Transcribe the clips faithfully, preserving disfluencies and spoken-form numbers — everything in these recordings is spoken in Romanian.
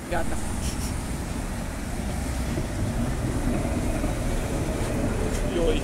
Gata. Ioi.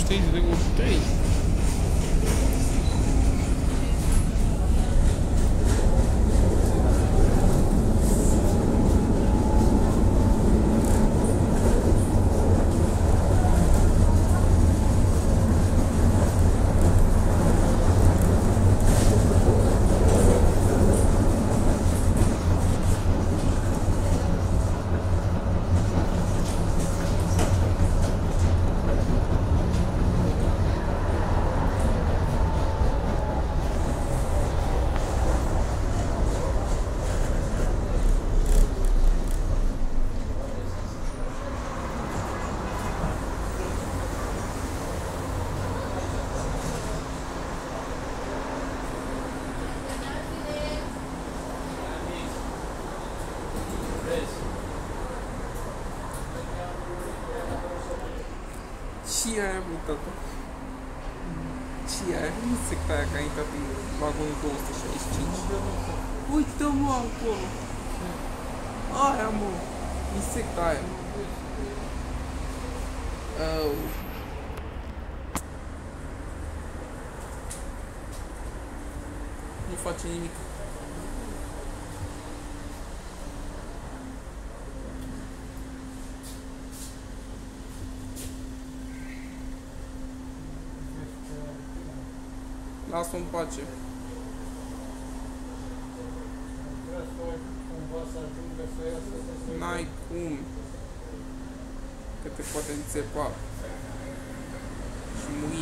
treizeci virgulă trei. Ce aia, mă, tata? Ce aia? Insecta aia care a intrat în vagonul două sute șaizeci și cinci. Uite-mă acolo! Aia, mă! Insecta aia! Oh. Nu face nimic. Lasă-o în pace. N-ai cum. Că te poate înțepa. Și muri.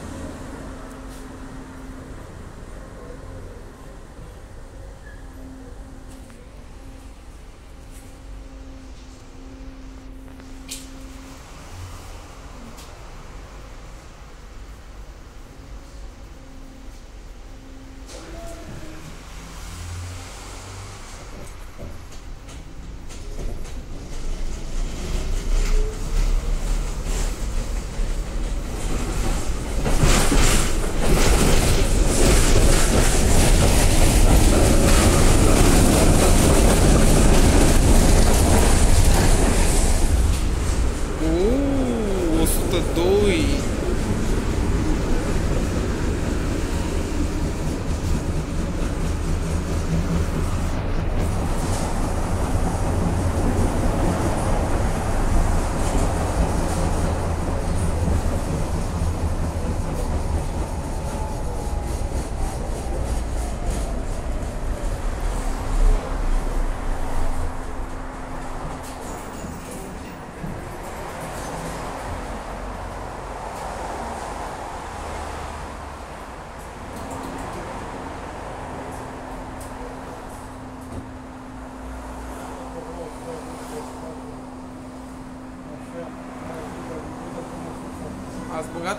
Ați băgat?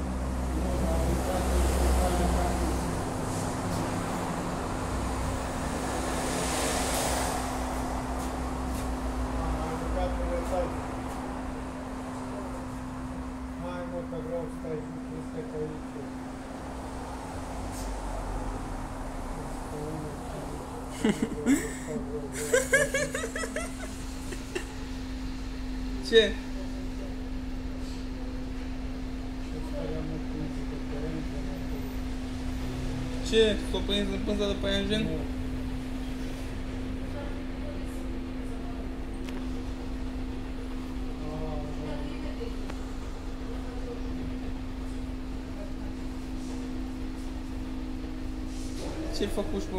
Hai mă, că vreau să stai chestia pe aici. Ce? Ce? S-o prins în pânza de păianjen? Ce-ai făcut, bă?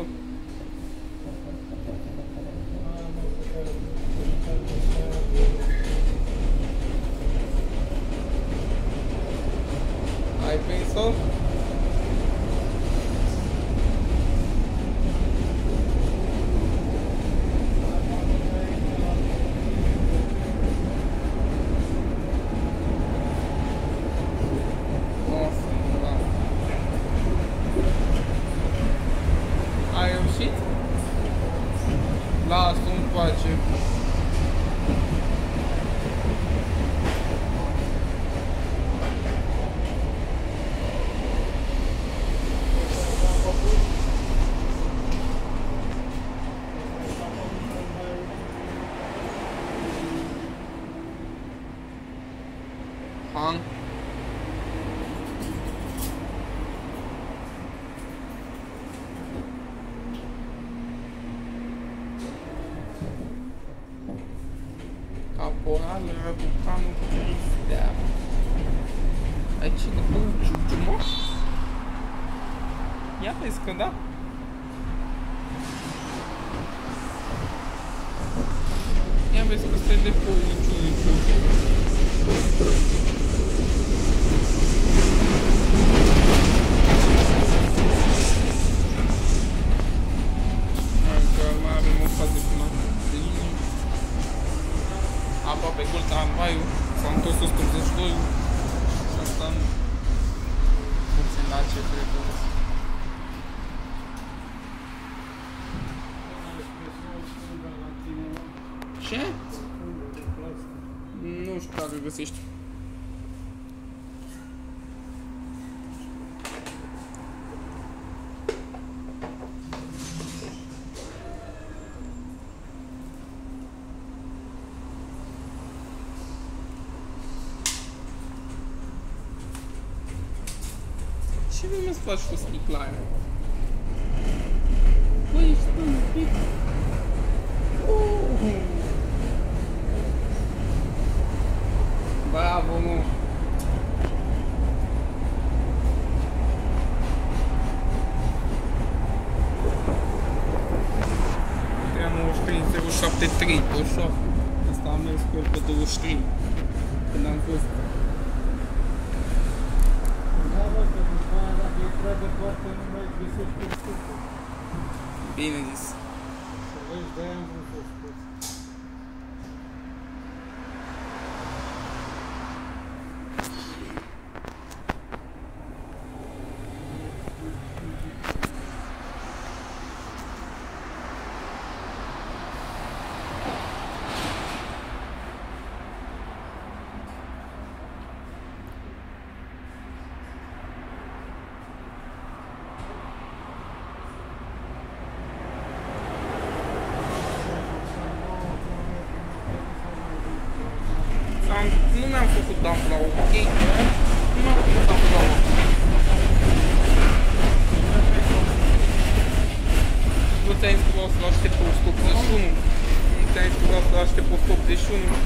Ai prins-o? Ai reușit? Lasă-o în pace. Han. Răducanu Cristea. Aici e un ciuciu, mă? Ia vezi că da? Ia vezi că stai de pe un ciuciu. Mai avem o fază până de linie. Aproape gol tramvaiul, s-a întors o sută optzeci și doi și asta nu. Puțin la ce trebuie. Ce? Nu știu dacă găsești. Ce vrei să faci cu sticla aia? Băi, ești un pic... Oh. Bravo, nu! Treia nouăzeci și trei zero șapte trei, douăzeci și șapte. Asta am mers cu el pe douăzeci și trei. Când am fost. Bine zis. Să vezi, de-aia am vrut să o spus. Nu mi-am făcut dump la ok? Nu mi-am făcut dump la ok. Nu ți-ai zis că vreau să-l aștept pe o sută optzeci și unu? Nu ți-ai zis că vreau să-l aștept pe o sută optzeci și unu?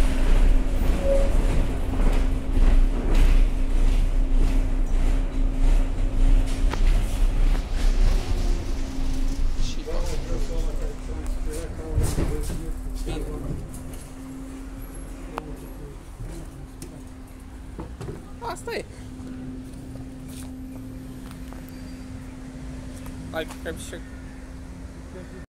Asta e. Hai, cred că